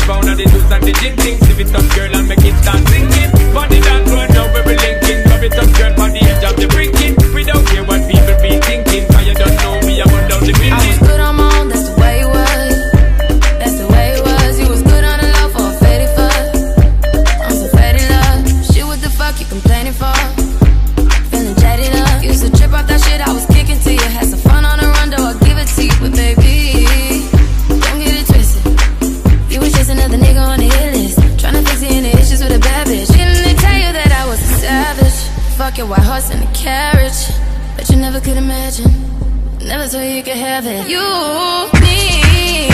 pound of the juice and the gin things. If it up, girl, and make it start singing. Body dance, well, now we're linking. Love it up, girl, on the edge of the brinking. We don't care what people be thinking, cause you don't know we are down the building. I was good on my own, that's the way it was. That's the way it was. You was good on the low for a faded fuck. I'm so faded love. Shit, what the fuck you complaining for? Feeling jaded up. Used to trip off that shit I was kicking to you. Had some fun on the run, though I'll give it to you. But baby, don't get it twisted. You was just another nigga on the hit list, tryna fix any issues with a bad bitch. Didn't they tell you that I was a savage? Fuck your white horse and a carriage, but you never could imagine. Never thought you could have it. You, me